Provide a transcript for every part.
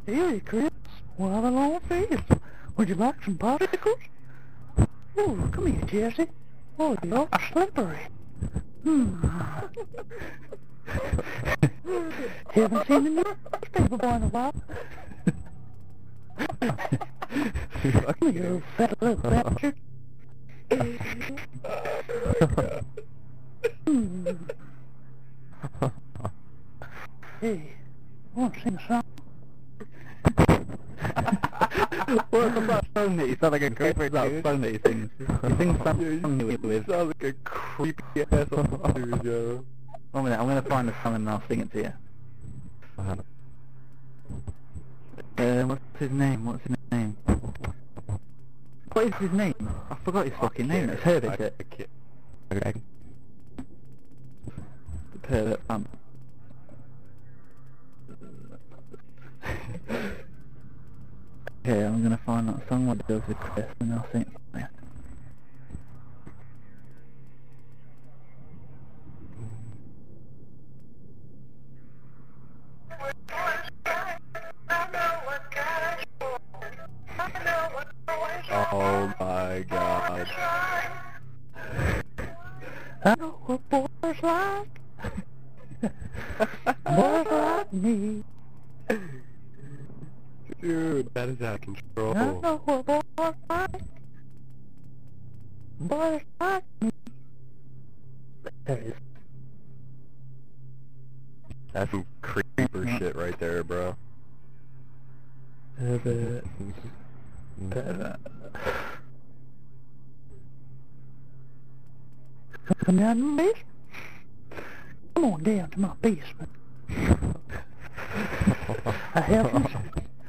Hey, Chris. Well, I'm on field. Would you like some popsicles? Oh, come here, Jesse. Oh, you're slippery. Haven't seen the newspaper boy in a while. You fat little bastard. Hey, want to sing a song? What's that song that you sound like a creepy dude? Song that you sing? You sing something with. You sound like a creepy ass dude, yo. 1 minute, I'm gonna find the song and I'll sing it to you. What's his name? What's his name? What is his name? I forgot his fucking name. It's Herbert. Okay. Herbert. Okay, I'm gonna find that song what goes with Chris and I'll sing it for you. Oh my god. I know what boys like. Boys like me. Dude, that is out of control. I know what boys like. Boys like me. There it is. That's some creeper shit right there, bro. Herbert. Come down to the basement. Come on down to my basement. I have some.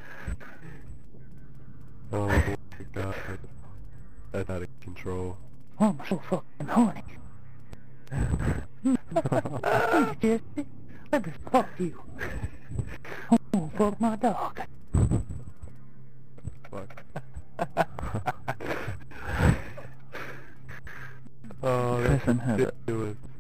Oh my god. That's out of control. Oh, I'm so fucking horny. Hey, Jesse, let me fuck you. I'm gonna fuck my dog. Fuck. Oh, that's Chris and Herbert. ridiculous.